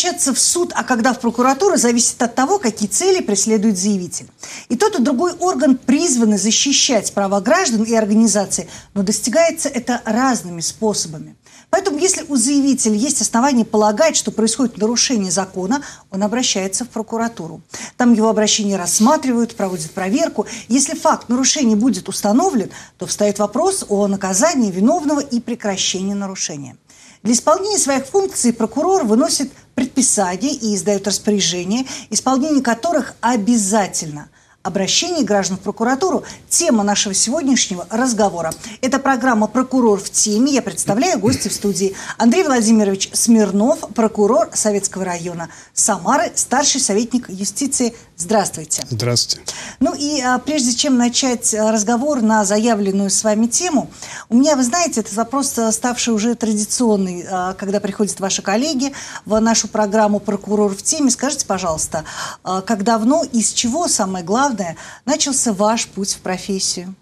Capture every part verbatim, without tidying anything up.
обращаться в суд, а когда в прокуратуру, зависит от того, какие цели преследует заявитель. И тот, и другой орган призваны защищать права граждан и организаций, но достигается это разными способами. Поэтому, если у заявителя есть основания полагать, что происходит нарушение закона, он обращается в прокуратуру. Там его обращение рассматривают, проводят проверку. Если факт нарушения будет установлен, то встает вопрос о наказании виновного и прекращении нарушения. Для исполнения своих функций прокурор выносит предписания и издает распоряжения, исполнение которых обязательно. Обращение граждан в прокуратуру – тема нашего сегодняшнего разговора. Это программа «Прокурор в теме». Я представляю гостя в студии. Андрей Владимирович Смирнов, прокурор Советского района Самары, старший советник юстиции. Здравствуйте. Здравствуйте. Ну и а, прежде чем начать разговор на заявленную с вами тему, у меня, вы знаете, это вопрос, ставший уже традиционный, а, когда приходят ваши коллеги в нашу программу «Прокурор в теме». Скажите, пожалуйста, а, как давно и с чего, самое главное, начался ваш путь в профессию?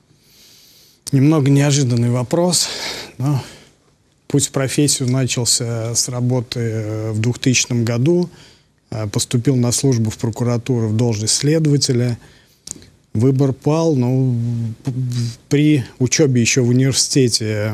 Немного неожиданный вопрос, но путь в профессию начался с работы в двухтысячном году. Поступил на службу в прокуратуру в должность следователя. Выбор пал, но при учебе еще в университете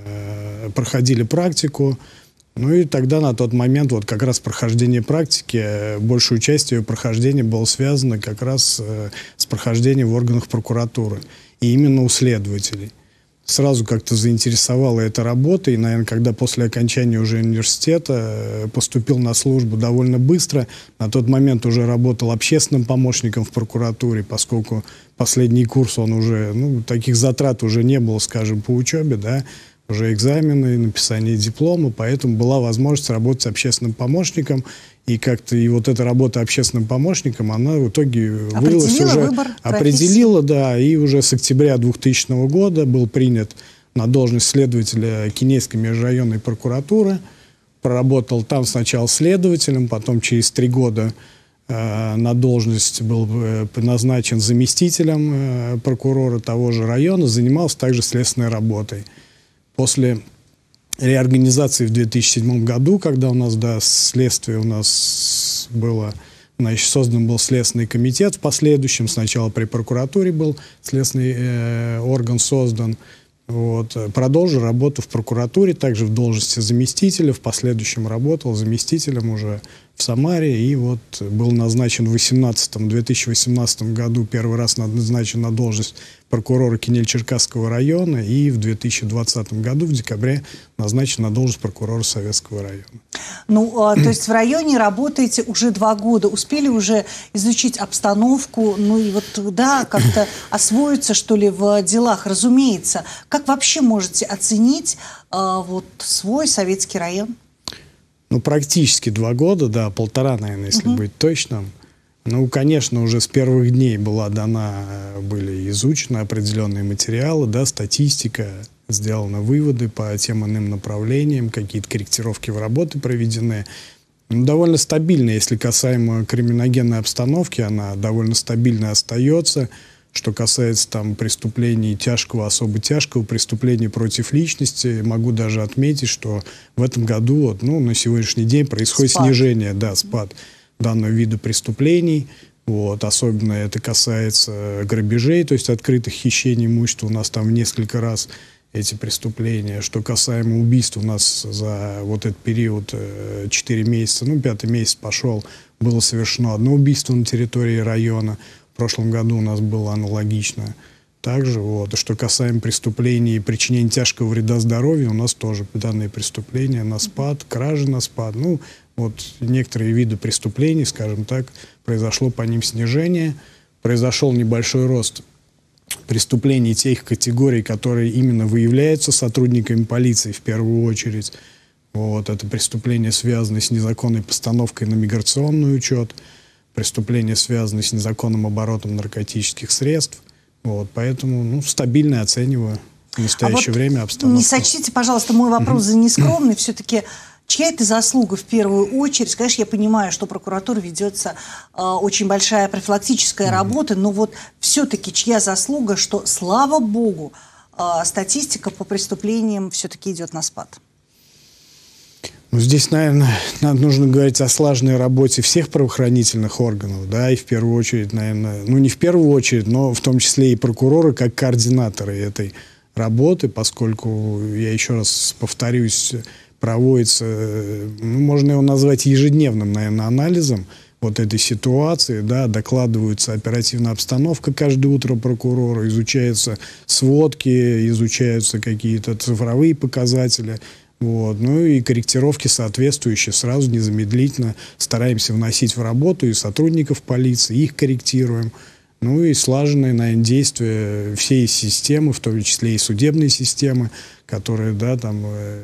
проходили практику. Ну и тогда, на тот момент, вот как раз прохождение практики, большую часть ее прохождения было связано как раз с прохождением в органах прокуратуры. И именно у следователей. Сразу как-то заинтересовала эта работа, и, наверное, когда после окончания уже университета поступил на службу довольно быстро, на тот момент уже работал общественным помощником в прокуратуре, поскольку последний курс, он уже, ну, таких затрат уже не было, скажем, по учебе, да, уже экзамены, написание диплома, поэтому была возможность работать с общественным помощником, и как-то и вот эта работа общественным помощником, она в итоге вылилась уже, выбор определила, да, и уже с октября двухтысячного года был принят на должность следователя Кинейской межрайонной прокуратуры, проработал там сначала следователем, потом через три года э, на должность был э, назначен заместителем э, прокурора того же района, занимался также следственной работой. После реорганизации в две тысячи седьмом году, когда у нас, да, следствие у нас было, значит, создан был Следственный комитет, в последующем сначала при прокуратуре был следственный э, орган создан. Вот. Продолжил работу в прокуратуре, также в должности заместителя, в последующем работал заместителем уже в Самаре, и вот был назначен в две тысячи восемнадцатом году, первый раз назначен на должность прокурора Кинель-Черкасского района, и в две тысячи двадцатом году, в декабре, назначен на должность прокурора Советского района. Ну, а, то есть в районе работаете уже два года, успели уже изучить обстановку, ну и вот, да, как-то освоиться, что ли, в делах, разумеется. Как вообще можете оценить а, вот свой советский район? Ну, практически два года, да, полтора, наверное, если угу. быть точным. Ну, конечно, уже с первых дней была дана, были изучены определенные материалы, да, статистика, сделаны выводы по тем иным направлениям, какие-то корректировки в работы проведены. Ну, довольно стабильно, если касаемо криминогенной обстановки, она довольно стабильно остается. Что касается там преступлений тяжкого, особо тяжкого, преступлений против личности, могу даже отметить, что в этом году, вот, ну, на сегодняшний день происходит спад. снижение, да, спад данного вида преступлений. Вот, особенно это касается грабежей, то есть открытых хищений имущества. У нас там в несколько раз эти преступления. Что касаемо убийств, у нас за вот этот период четыре месяца, ну, пятый месяц пошел, было совершено одно убийство на территории района. В прошлом году у нас было аналогично. Также, вот, что касаемо преступлений и причинения тяжкого вреда здоровью, у нас тоже данные преступления на спад, кражи на спад. Ну, вот некоторые виды преступлений, скажем так, произошло по ним снижение. Произошел небольшой рост преступлений тех категорий, которые именно выявляются сотрудниками полиции в первую очередь. Вот, это преступления, связанные с незаконной постановкой на миграционный учет, преступления, связанные с незаконным оборотом наркотических средств. Вот, поэтому, ну, стабильно оцениваю в настоящее а время вот обстановку. Не сочтите, пожалуйста, мой вопрос за нескромный. Все-таки чья это заслуга в первую очередь? Конечно, я понимаю, что прокуратура ведется э, очень большая профилактическая mm-hmm. работа, но вот все-таки чья заслуга, что, слава богу, э, статистика по преступлениям все-таки идет на спад? Ну, здесь, наверное, нам нужно говорить о слаженной работе всех правоохранительных органов, да, и в первую очередь, наверное, ну, не в первую очередь, но в том числе и прокуроры как координаторы этой работы, поскольку, я еще раз повторюсь, проводится, ну, можно его назвать ежедневным, наверное, анализом вот этой ситуации, да, докладывается оперативная обстановка каждое утро прокурора, изучаются сводки, изучаются какие-то цифровые показатели, вот, ну и корректировки соответствующие сразу, незамедлительно стараемся вносить в работу и сотрудников полиции, их корректируем. Ну и слаженные, наверное, действия всей системы, в том числе и судебной системы, которая, да, там, э,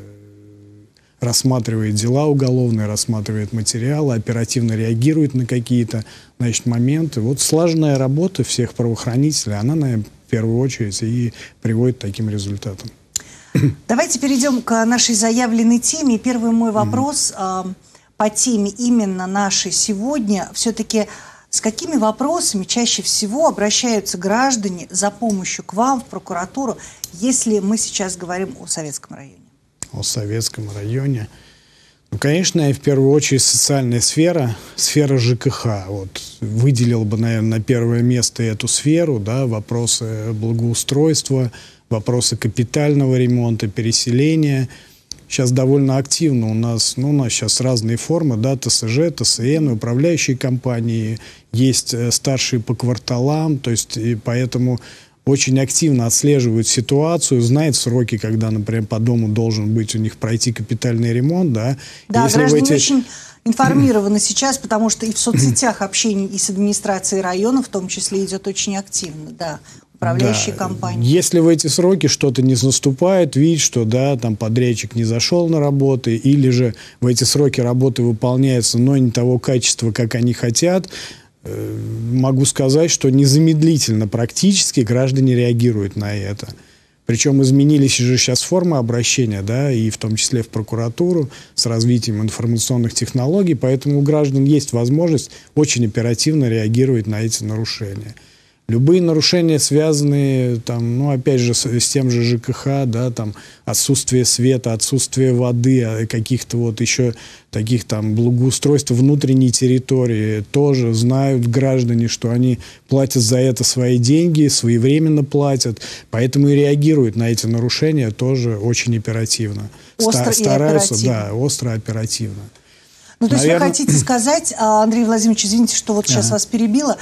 рассматривает дела уголовные, рассматривает материалы, оперативно реагирует на какие-то, значит, моменты. Вот слаженная работа всех правоохранителей, она, наверное, в первую очередь и приводит к таким результатам. Давайте перейдем к нашей заявленной теме. Первый мой вопрос mm-hmm. э, по теме именно нашей сегодня. Все-таки с какими вопросами чаще всего обращаются граждане за помощью к вам в прокуратуру, если мы сейчас говорим о Советском районе? О Советском районе. Ну, конечно, в первую очередь социальная сфера, сфера ЖКХ. Вот, выделил бы, наверное, на первое место эту сферу, да, вопросы благоустройства, вопросы капитального ремонта, переселения. Сейчас довольно активно у нас, ну, у нас сейчас разные формы, да, ТСЖ, ТСН, управляющие компании, есть старшие по кварталам, то есть и поэтому очень активно отслеживают ситуацию, знают сроки, когда, например, по дому должен быть у них пройти капитальный ремонт, да. Да, если граждане эти... очень информированы сейчас, потому что и в соцсетях общение и с администрацией района в том числе идет очень активно, да. Управляющие да. компании. Если в эти сроки что-то не наступает, видишь, что да, там подрядчик не зашел на работы, или же в эти сроки работы выполняются, но не того качества, как они хотят, э, могу сказать, что незамедлительно практически граждане реагируют на это. Причем изменились же сейчас формы обращения, да, и в том числе в прокуратуру с развитием информационных технологий, поэтому у граждан есть возможность очень оперативно реагировать на эти нарушения. Любые нарушения, связанные, там, ну, опять же, с, с тем же ЖКХ, да, там, отсутствие света, отсутствие воды, каких-то вот еще таких там благоустройств внутренней территории, тоже знают граждане, что они платят за это свои деньги, своевременно платят, поэтому и реагируют на эти нарушения тоже очень оперативно. Остро Ста- и стараются, оперативно. Да, остро оперативно. Ну, то Наверное... есть вы хотите сказать, Андрей Владимирович, извините, что вот сейчас ага. вас перебила,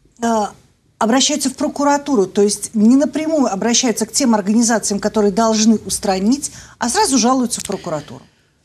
обращаются в прокуратуру, то есть не напрямую обращаются к тем организациям, которые должны устранить, а сразу жалуются в прокуратуру?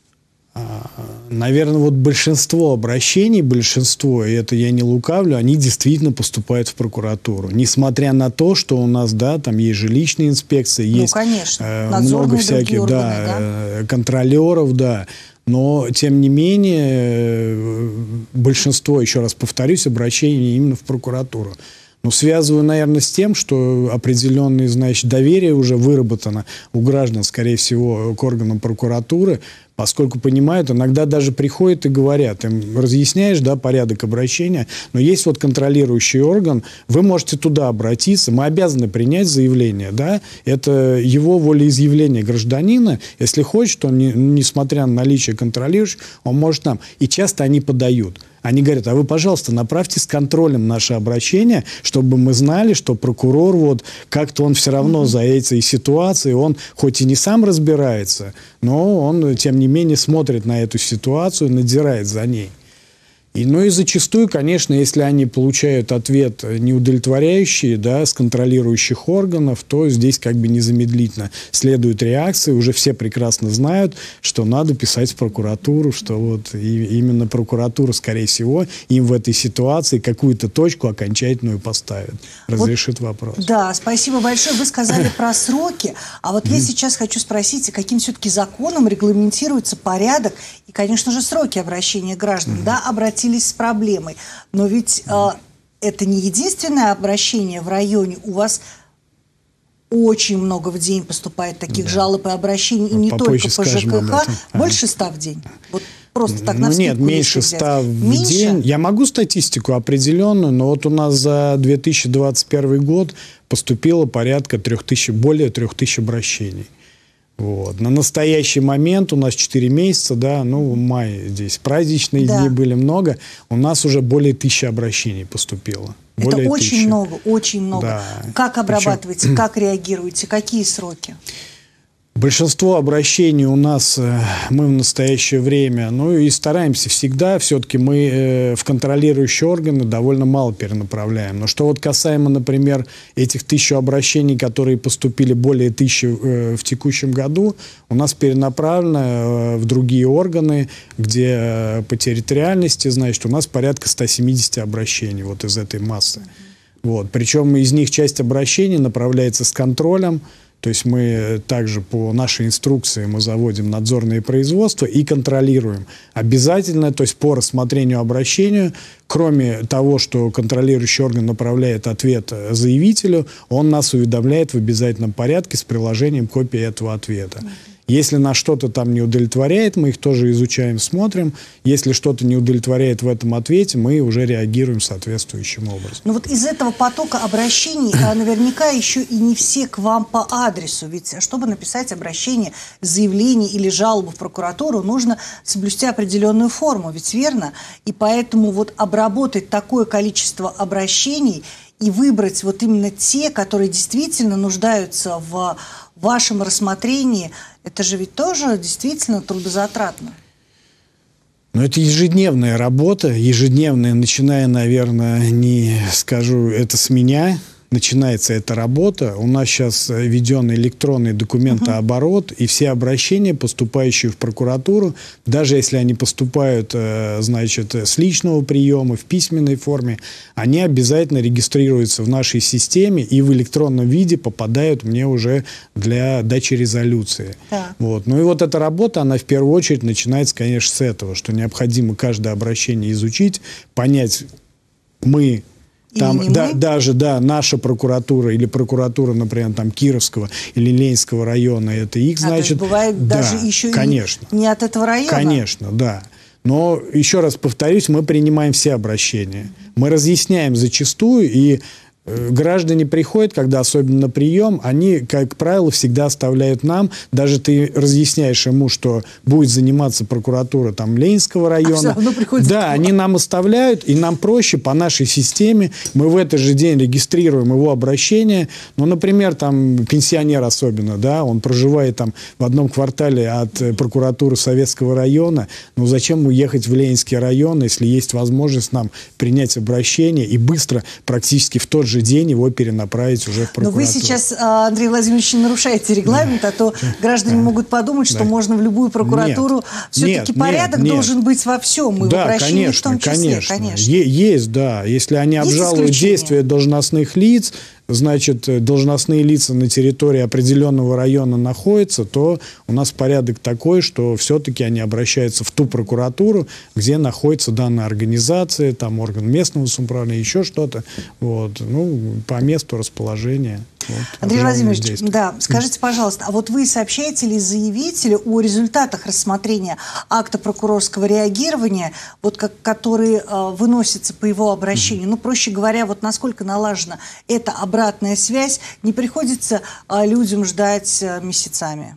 Наверное, вот большинство обращений, большинство, и это я не лукавлю, они действительно поступают в прокуратуру. Несмотря на то, что у нас, да, там есть жилищная инспекция, ну, есть конечно. э, много всяких, органы, да, да? контролеров, да. Но, тем не менее, большинство, еще раз повторюсь, обращений именно в прокуратуру. Но связываю, наверное, с тем, что определенное, значит, доверие уже выработано у граждан, скорее всего, к органам прокуратуры, поскольку понимают, иногда даже приходят и говорят, им разъясняешь, да, порядок обращения, но есть вот контролирующий орган, вы можете туда обратиться, мы обязаны принять заявление, да, это его волеизъявление гражданина, если хочет, он, не, несмотря на наличие контролирующих, он может нам, и часто они подают. Они говорят, а вы, пожалуйста, направьте с контролем наше обращение, чтобы мы знали, что прокурор, вот, как-то он все равно mm-hmm. за этой ситуацией, он хоть и не сам разбирается, но он, тем не менее, смотрит на эту ситуацию, надзирает за ней. И, ну и зачастую, конечно, если они получают ответ неудовлетворяющий, да, с контролирующих органов, то здесь как бы незамедлительно следует реакция. Уже все прекрасно знают, что надо писать в прокуратуру, что вот и именно прокуратура, скорее всего, им в этой ситуации какую-то точку окончательную поставит, разрешит вот, вопрос. Да, спасибо большое. Вы сказали про сроки, а вот я сейчас хочу спросить, каким все-таки законом регламентируется порядок и, конечно же, сроки обращения граждан, да, обратиться с проблемой. Но ведь э, это не единственное обращение в районе. У вас очень много в день поступает таких да. жалоб и обращений, и не только по ЖКХ. Больше ста в день? Вот просто так, ну, на нет, меньше ста в меньше? день. Я могу статистику определенную, но вот у нас за две тысячи двадцать первый год поступило порядка трех тысяч, более трех тысяч обращений. Вот. На настоящий момент у нас четыре месяца, да, ну, май здесь праздничные да. дни были много, у нас уже более тысячи обращений поступило. Это более очень тысячи. много, очень много. Да. Как обрабатываете, Причем... как реагируете, какие сроки? Большинство обращений у нас, мы в настоящее время, ну и стараемся всегда, все-таки мы в контролирующие органы довольно мало перенаправляем. Но что вот касаемо, например, этих тысячи обращений, которые поступили более тысячи в текущем году, у нас перенаправлено в другие органы, где по территориальности, значит, у нас порядка ста семидесяти обращений вот из этой массы. Вот. Причем из них часть обращений направляется с контролем. То есть мы также по нашей инструкции мы заводим надзорные производства и контролируем. Обязательно, то есть по рассмотрению обращения, кроме того, что контролирующий орган направляет ответ заявителю, он нас уведомляет в обязательном порядке с приложением копии этого ответа. Если нас что-то там не удовлетворяет, мы их тоже изучаем, смотрим. Если что-то не удовлетворяет в этом ответе, мы уже реагируем соответствующим образом. Ну вот из этого потока обращений наверняка еще и не все к вам по адресу. Ведь чтобы написать обращение, заявление или жалобу в прокуратуру, нужно соблюсти определенную форму, ведь верно? И поэтому вот обработать такое количество обращений и выбрать вот именно те, которые действительно нуждаются в вашем рассмотрении, это же ведь тоже действительно трудозатратно. Но это ежедневная работа, ежедневная, начиная, наверное, не скажу, это с меня. Начинается эта работа. У нас сейчас введен электронный документооборот, uh-huh. и все обращения, поступающие в прокуратуру, даже если они поступают, значит, с личного приема, в письменной форме, они обязательно регистрируются в нашей системе и в электронном виде попадают мне уже для дачи резолюции. Uh-huh. Вот. Ну и вот эта работа, она в первую очередь начинается, конечно, с этого, что необходимо каждое обращение изучить, понять, мы... Там да, даже да, наша прокуратура или прокуратура, например, там Кировского или Ленинского района, это их, значит. А, то есть бывает да, даже еще конечно, и не от этого района? Конечно, да. Но, еще раз повторюсь, мы принимаем все обращения. Мы разъясняем зачастую, и граждане приходят, когда особенно на прием, они, как правило, всегда оставляют нам, даже ты разъясняешь ему, что будет заниматься прокуратура там Ленинского района. А да, они нам оставляют, и нам проще по нашей системе. Мы в этот же день регистрируем его обращение. Ну, например, там пенсионер особенно, да, он проживает там в одном квартале от прокуратуры Советского района. Ну, зачем ему ехать в Ленинский район, если есть возможность нам принять обращение и быстро, практически в тот же день его перенаправить уже в прокуратуру. Но вы сейчас, Андрей Владимирович, нарушаете регламент, а то граждане могут подумать, что можно в любую прокуратуру. Все-таки порядок должен быть во всем, и в обращении в том числе, конечно. Есть, да. Если они обжалуют действия должностных лиц, значит, должностные лица на территории определенного района находятся, то у нас порядок такой, что все-таки они обращаются в ту прокуратуру, где находится данная организация, там орган местного самоуправления, еще что-то, вот, ну, по месту расположения. Вот, Андрей Владимирович, да, скажите, пожалуйста, а вот вы сообщаете ли заявителю о результатах рассмотрения акта прокурорского реагирования, вот как, которые э, выносятся по его обращению? Mm-hmm. Ну, проще говоря, вот насколько налажена эта обратная связь, не приходится э, людям ждать э, месяцами?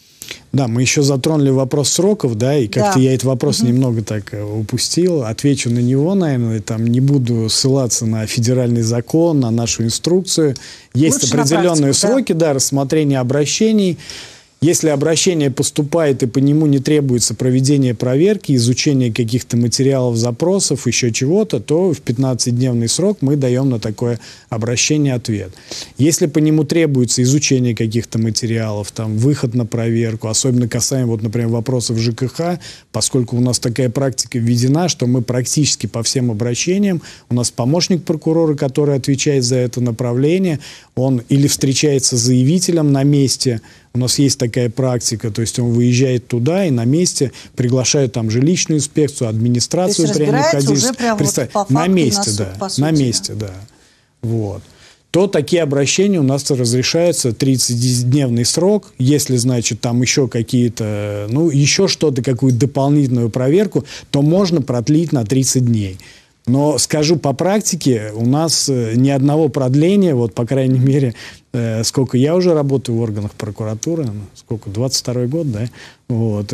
Да, мы еще затронули вопрос сроков, да, и как-то да. я этот вопрос угу. немного так упустил. Отвечу на него, наверное, там не буду ссылаться на федеральный закон, на нашу инструкцию. Есть Лучше определенные практику, сроки, да? да, рассмотрения обращений. Если обращение поступает и по нему не требуется проведение проверки, изучение каких-то материалов, запросов, еще чего-то, то в пятнадцатидневный срок мы даем на такое обращение ответ. Если по нему требуется изучение каких-то материалов, там, выход на проверку, особенно касаемо, вот, например, вопросов ЖКХ, поскольку у нас такая практика введена, что мы практически по всем обращениям, у нас помощник прокурора, который отвечает за это направление, он или встречается с заявителем на месте. У нас есть такая практика, то есть он выезжает туда и на месте приглашают там жилищную инспекцию, администрацию при необходимости. Представь, вот на месте, на, да, по сути, на месте, да. да. Вот. То такие обращения у нас разрешаются тридцатидневный срок. Если, значит, там еще какие-то, ну, еще что-то, какую-то дополнительную проверку, то можно продлить на тридцать дней. Но скажу по практике, у нас ни одного продления, вот по крайней мере, э, сколько я уже работаю в органах прокуратуры, сколько, двадцать второй год, да, вот,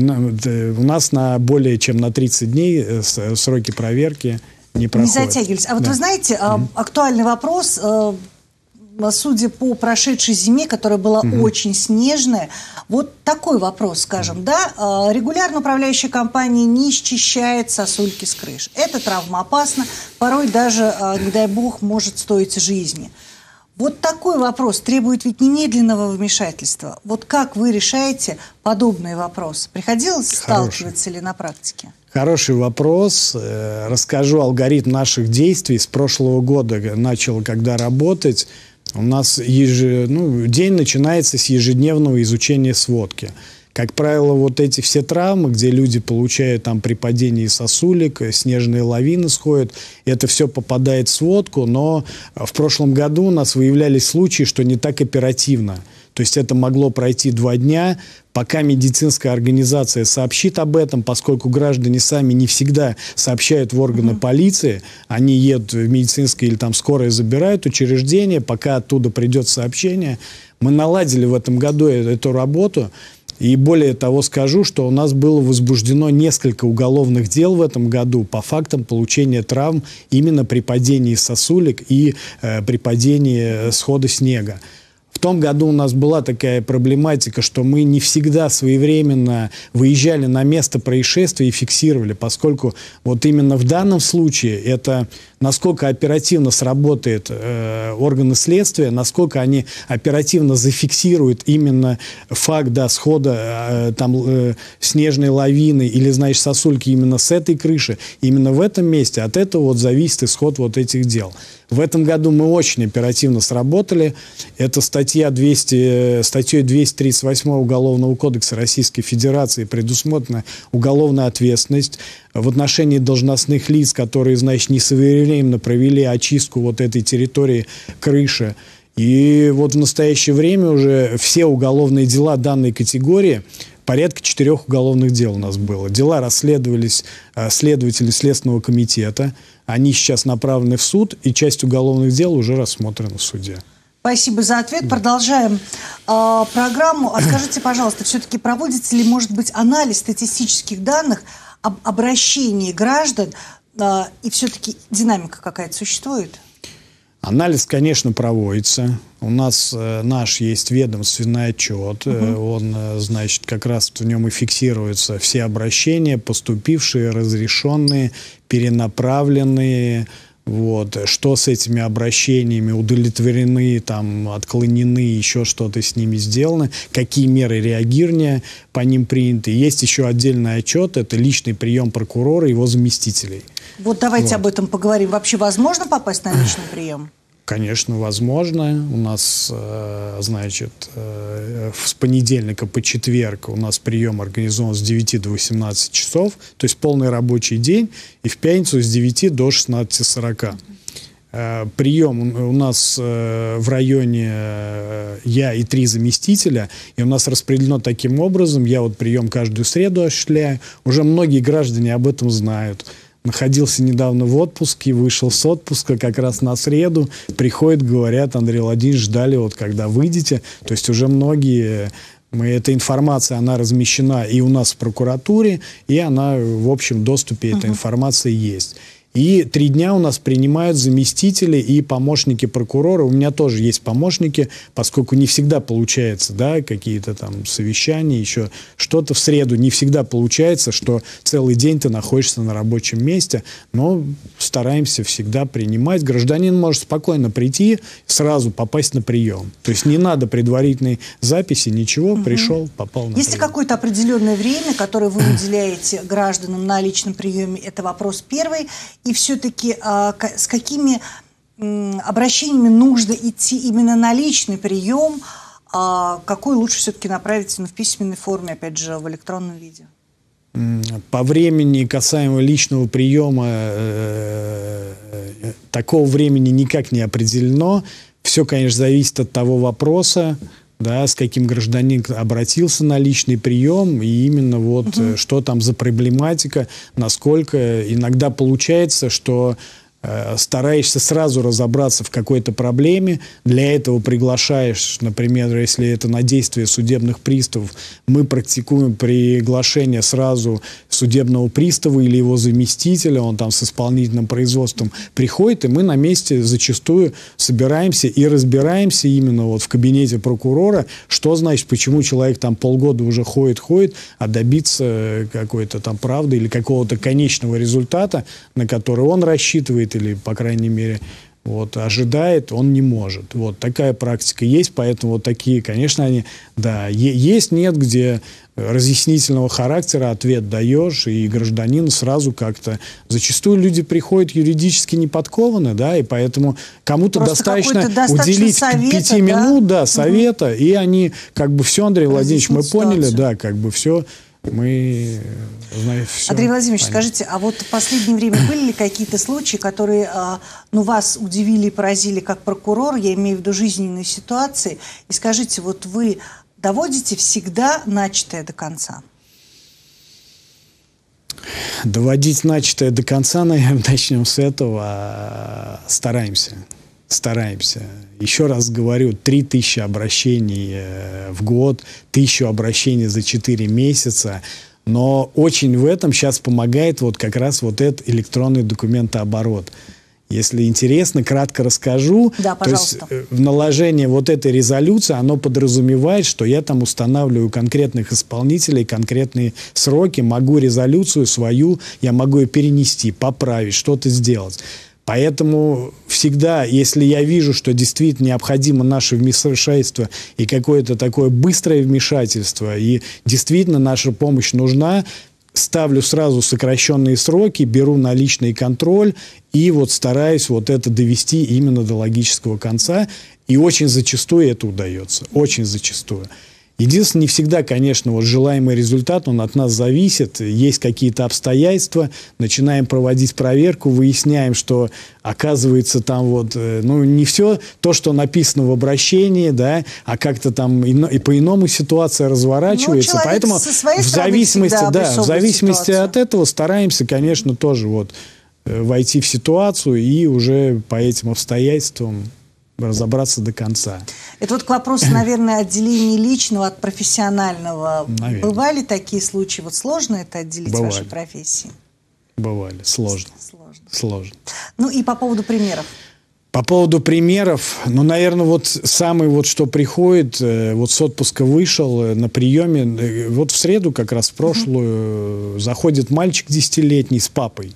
э, у нас на более чем на тридцать дней э, сроки проверки не проходят. Не затягивались. А вот да. Вы знаете, mm-hmm. актуальный вопрос, э, судя по прошедшей зиме, которая была mm-hmm. очень снежная, вот такой вопрос, скажем, да, регулярно управляющая компания не счищает сосульки с крыш. Это травмоопасно, порой даже, не дай бог, может стоить жизни. Вот такой вопрос требует ведь немедленного вмешательства. Вот как вы решаете подобные вопросы? Приходилось сталкиваться ли на практике? Хороший вопрос. Расскажу алгоритм наших действий. С прошлого года начал, когда работать. У нас еж... ну, день начинается с ежедневного изучения сводки. Как правило, вот эти все травмы, где люди получают там при падении сосулек, снежные лавины сходят, это все попадает в сводку, но в прошлом году у нас выявлялись случаи, что не так оперативно. То есть это могло пройти два дня, пока медицинская организация сообщит об этом, поскольку граждане сами не всегда сообщают в органы mm-hmm. полиции, они едут в медицинское или там скорое забирают учреждение, пока оттуда придет сообщение. Мы наладили в этом году эту работу. И более того скажу, что у нас было возбуждено несколько уголовных дел в этом году по фактам получения травм именно при падении сосулек и э, при падении схода снега. В том году у нас была такая проблематика, что мы не всегда своевременно выезжали на место происшествия и фиксировали, поскольку вот именно в данном случае это насколько оперативно сработает э, органы следствия, насколько они оперативно зафиксируют именно факт да, схода э, там, э, снежной лавины или, значит, сосульки именно с этой крыши, именно в этом месте. От этого вот зависит исход вот этих дел. В этом году мы очень оперативно сработали. Это статья двести, статьей двести тридцать восемь Уголовного кодекса Российской Федерации предусмотрена уголовная ответственность в отношении должностных лиц, которые, значит, несвоевременно провели очистку вот этой территории крыши. И вот в настоящее время уже все уголовные дела данной категории, порядка четырех уголовных дел у нас было. Дела расследовались следователями Следственного комитета. Они сейчас направлены в суд, и часть уголовных дел уже рассмотрена в суде. Спасибо за ответ. Продолжаем э, программу. А скажите, пожалуйста, все-таки проводится ли, может быть, анализ статистических данных об обращении граждан, э, и все-таки динамика какая-то существует? Анализ, конечно, проводится. У нас э, наш есть ведомственный отчет. Угу. Э, он, э, значит, как раз в нем и фиксируются все обращения, поступившие, разрешенные, перенаправленные. Вот. Что с этими обращениями, удовлетворены, там, отклонены, еще что-то с ними сделано, какие меры реагирования по ним приняты. Есть еще отдельный отчет, это личный прием прокурора и его заместителей. Вот давайте вот. об этом поговорим. Вообще возможно попасть на личный прием? Конечно, возможно. У нас, значит, с понедельника по четверг у нас прием организован с девяти до восемнадцати часов, то есть полный рабочий день, и в пятницу с девяти до шестнадцати сорока. Прием у нас в районе я и три заместителя, и у нас распределено таким образом, я вот прием каждую среду осуществляю, уже многие граждане об этом знают. Находился недавно в отпуске, вышел с отпуска как раз на среду, приходят, говорят: Андрей Владимирович, ждали, вот когда выйдете. То есть уже многие, мы, эта информация, она размещена и у нас в прокуратуре, и она в общем доступе, эта информация есть. И три дня у нас принимают заместители и помощники прокурора. У меня тоже есть помощники, поскольку не всегда получается, да, какие-то там совещания, еще что-то в среду. Не всегда получается, что целый день ты находишься на рабочем месте, но стараемся всегда принимать. Гражданин может спокойно прийти, сразу попасть на прием. То есть не надо предварительной записи, ничего, угу. пришел, попал на Есть ли какое-то определенное время, которое вы уделяете гражданам на личном приеме? Это вопрос первый. И все-таки а, с какими м, обращениями нужно идти именно на личный прием, а какой лучше все-таки направить ну, в письменной форме, опять же, в электронном виде? По времени касаемо личного приема э, э, такого времени никак не определено. Все, конечно, зависит от того вопроса, да, с каким гражданин обратился на личный прием, и именно вот угу. что там за проблематика, насколько иногда получается, что э, стараешься сразу разобраться в какой-то проблеме, для этого приглашаешь, например, если это на действие судебных приставов, мы практикуем приглашение сразу судебного пристава или его заместителя, он там с исполнительным производством приходит, и мы на месте зачастую собираемся и разбираемся именно вот в кабинете прокурора, что значит, почему человек там полгода уже ходит-ходит, а добиться какой-то там правды или какого-то конечного результата, на который он рассчитывает или, по крайней мере, вот, ожидает, он не может. Вот такая практика есть, поэтому вот такие, конечно, они, да, есть, нет, где разъяснительного характера ответ даешь, и гражданин сразу как-то... Зачастую люди приходят юридически не подкованы, да, и поэтому кому-то достаточно, достаточно уделить совета, пяти да? минут, да, совета, угу. и они как бы все, Андрей Владимирович, мы ситуацию. поняли, да, как бы все... Мы знаем все. Андрей Владимирович, понятно. Скажите, а вот в последнее время были ли какие-то случаи, которые ну, вас удивили и поразили как прокурор, я имею в виду жизненные ситуации, и скажите, вот вы доводите всегда начатое до конца? Доводить начатое до конца, наверное, начнем с этого. Стараемся. Стараемся. Еще раз говорю, три тысячи обращений в год, тысячу обращений за четыре месяца. Но очень в этом сейчас помогает вот как раз вот этот электронный документооборот. Если интересно, кратко расскажу. Да, пожалуйста. То есть в наложении вот этой резолюции оно подразумевает, что я там устанавливаю конкретных исполнителей, конкретные сроки, могу резолюцию свою, я могу ее перенести, поправить, что-то сделать. Поэтому всегда, если я вижу, что действительно необходимо наше вмешательство и какое-то такое быстрое вмешательство, и действительно наша помощь нужна, ставлю сразу сокращенные сроки, беру на личный контроль и вот стараюсь вот это довести именно до логического конца. И очень зачастую это удается. Очень зачастую. Единственное, не всегда, конечно, вот желаемый результат, он от нас зависит. Есть какие-то обстоятельства, начинаем проводить проверку, выясняем, что, оказывается, там вот, ну, не все то, что написано в обращении, да, а как-то там и, и по-иному ситуация разворачивается. Ну, поэтому в зависимости, да, в зависимости ситуацию. От этого стараемся, конечно, тоже вот войти в ситуацию и уже по этим обстоятельствам разобраться до конца. Это вот к вопросу, наверное, отделения личного от профессионального. Наверное. Бывали такие случаи? Вот сложно это отделить в вашей профессии? Бывали. Сложно. Сложно. Сложно. Ну и по поводу примеров. По поводу примеров, ну, наверное, вот самый вот, что приходит, вот с отпуска вышел на приеме, вот в среду, как раз в прошлую, uh-huh. заходит мальчик десятилетний с папой.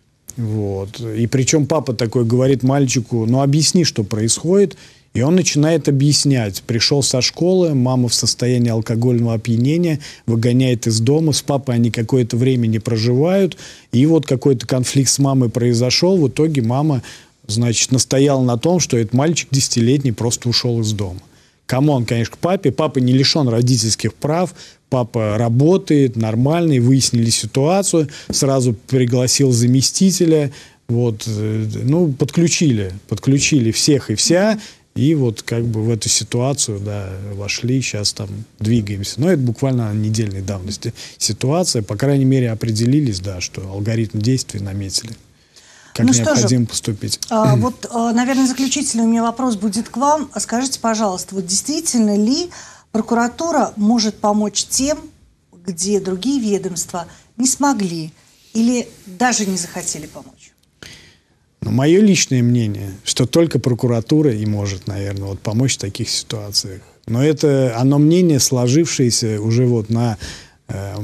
Вот. И причем папа такой говорит мальчику, ну объясни, что происходит. И он начинает объяснять. Пришел со школы, мама в состоянии алкогольного опьянения, выгоняет из дома, с папой они какое-то время не проживают. И вот какой-то конфликт с мамой произошел. В итоге мама, значит, настояла на том, что этот мальчик десятилетний просто ушел из дома. Камон, конечно, к папе. Папа не лишен родительских прав. Папа работает, нормальный, выяснили ситуацию, сразу пригласил заместителя, вот, ну, подключили, подключили всех и вся, и вот как бы в эту ситуацию, да, вошли, сейчас там двигаемся. Но это буквально недельной давности ситуация, по крайней мере, определились, да, что алгоритм действий наметили. Как ну необходимо же, поступить. А, вот, а, наверное, заключительный у меня вопрос будет к вам. Скажите, пожалуйста, вот действительно ли прокуратура может помочь тем, где другие ведомства не смогли или даже не захотели помочь? Ну, мое личное мнение, что только прокуратура и может, наверное, вот помочь в таких ситуациях. Но это оно мнение, сложившееся уже вот на э,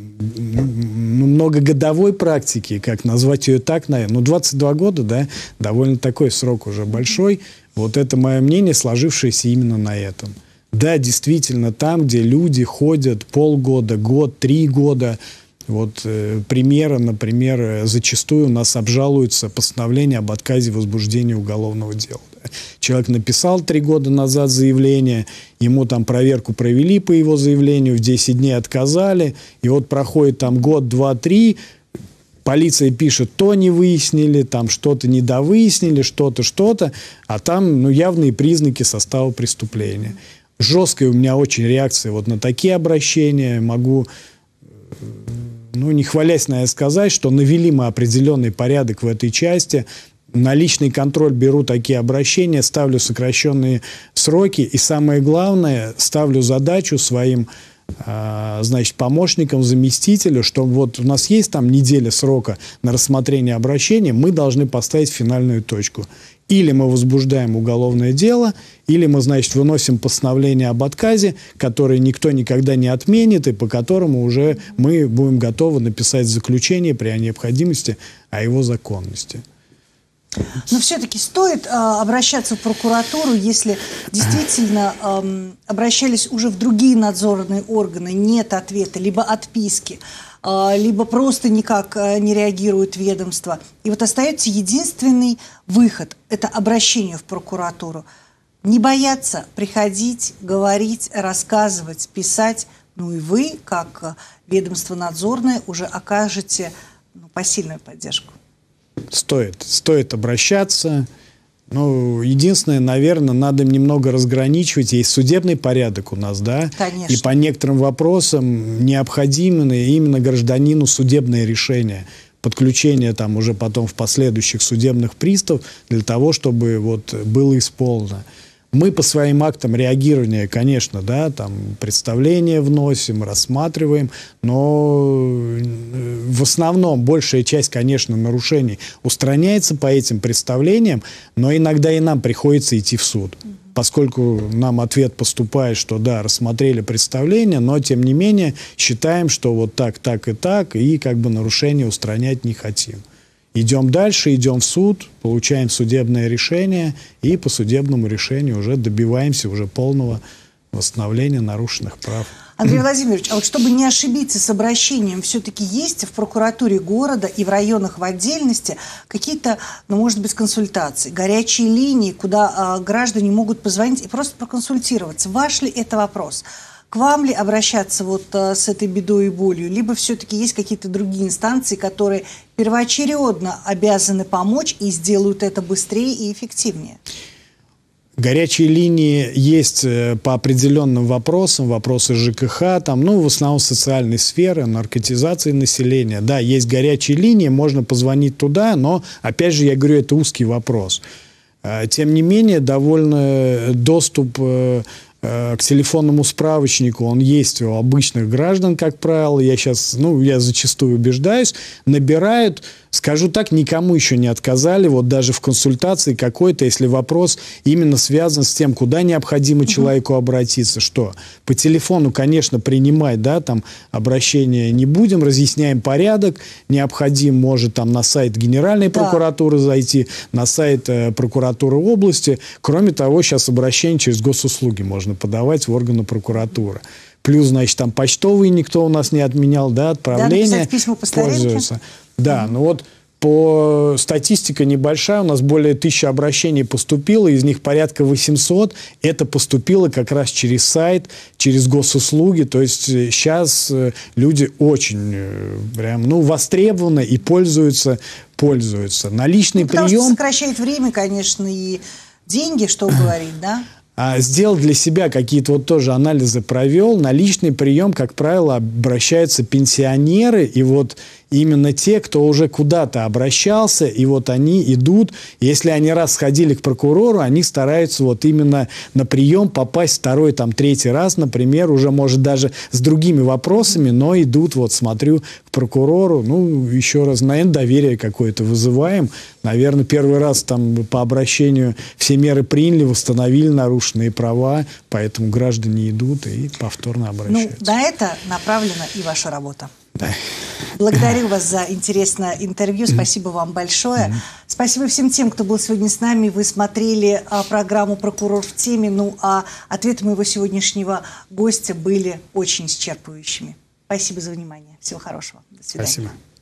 ну, многогодовой практике, как назвать ее так, наверное. Ну, двадцать два года, да, довольно такой срок уже большой. Вот это мое мнение, сложившееся именно на этом. Да, действительно, там, где люди ходят полгода, год, три года, вот э, примеры, например, зачастую у нас обжалуются постановление об отказе в возбуждении уголовного дела. Да. Человек написал три года назад заявление, ему там проверку провели по его заявлению, в десять дней отказали, и вот проходит там год, два, три, полиция пишет, то не выяснили, там что-то недовыяснили, что-то, что-то, а там ну, явные признаки состава преступления. жесткая у меня очень реакция вот на такие обращения. Могу, ну, не хвалясь, наверное, сказать, что навели мы определенный порядок в этой части. На личный контроль беру такие обращения, ставлю сокращенные сроки. И самое главное, ставлю задачу своим, значит, помощникам, заместителю, что вот у нас есть там неделя срока на рассмотрение обращения, мы должны поставить финальную точку. Или мы возбуждаем уголовное дело, или мы, значит, выносим постановление об отказе, которое никто никогда не отменит, и по которому уже мы будем готовы написать заключение при необходимости о его законности. Но все-таки стоит э, обращаться в прокуратуру, если действительно э, обращались уже в другие надзорные органы, нет ответа, либо отписки, э, либо просто никак э, не реагирует ведомство. И вот остается единственный выход – это обращение в прокуратуру. Не бояться приходить, говорить, рассказывать, писать. Ну и вы, как ведомство надзорное, уже окажете ну, посильную поддержку. Стоит, стоит обращаться. Ну, единственное, наверное, надо немного разграничивать. Есть судебный порядок у нас, да? Конечно. И по некоторым вопросам необходимо именно гражданину судебное решение, подключение там уже потом в последующих судебных приставов для того, чтобы вот было исполнено. Мы по своим актам реагирования, конечно, да, там представления вносим, рассматриваем, но в основном большая часть, конечно, нарушений устраняется по этим представлениям, но иногда и нам приходится идти в суд, поскольку нам ответ поступает, что да, рассмотрели представление, но тем не менее считаем, что вот так, так и так, и как бы нарушения устранять не хотим. Идем дальше, идем в суд, получаем судебное решение, и по судебному решению уже добиваемся уже полного восстановления нарушенных прав. Андрей Владимирович, а вот чтобы не ошибиться с обращением, все-таки есть в прокуратуре города и в районах в отдельности какие-то, ну, может быть, консультации, горячие линии, куда а, граждане могут позвонить и просто проконсультироваться? Ваш ли это вопрос? К вам ли обращаться вот а, с этой бедой и болью? Либо все-таки есть какие-то другие инстанции, которые первоочередно обязаны помочь и сделают это быстрее и эффективнее? Горячие линии есть по определенным вопросам, вопросы ЖКХ, там, ну, в основном социальной сферы, наркотизации населения. Да, есть горячие линии, можно позвонить туда, но, опять же, я говорю, это узкий вопрос. Тем не менее, довольно доступ к телефонному справочнику, он есть у обычных граждан, как правило. Я сейчас, ну, я зачастую убеждаюсь, набирают, скажу так, никому еще не отказали, вот даже в консультации какой-то, если вопрос именно связан с тем, куда необходимо угу. человеку обратиться, что по телефону, конечно, принимать, да, там, обращение не будем, разъясняем порядок, необходим, может, там, на сайт Генеральной да. прокуратуры зайти, на сайт э, прокуратуры области. Кроме того, сейчас обращение через госуслуги можно подавать в органы прокуратуры. Плюс, значит, там почтовые никто у нас не отменял, да, отправление. Да, письма по старинке. Да, mm-hmm. ну вот по статистике небольшая, у нас более тысячи обращений поступило, из них порядка восемьсот. Это поступило как раз через сайт, через госуслуги. То есть сейчас люди очень прям, ну, востребованы и пользуются, пользуются. Наличный ну, прием... Потому что сокращает время, конечно, и деньги, что говорить, да? Сделал для себя какие-то вот тоже анализы, провел. На личный прием, как правило, обращаются пенсионеры, и вот именно те, кто уже куда-то обращался, и вот они идут. Если они раз сходили к прокурору, они стараются вот именно на прием попасть второй, там, третий раз, например, уже, может, даже с другими вопросами, но идут, вот, смотрю, к прокурору. Ну, еще раз, наверное, доверие какое-то вызываем. Наверное, первый раз там по обращению все меры приняли, восстановили нарушенные права, поэтому граждане идут и повторно обращаются. Ну, на это направлена и ваша работа. Да. Благодарю вас за интересное интервью. Спасибо вам большое. Спасибо всем тем, кто был сегодня с нами. Вы смотрели а, программу «Прокурор в теме». Ну, а ответы моего сегодняшнего гостя были очень исчерпывающими. Спасибо за внимание. Всего хорошего. До свидания. Спасибо.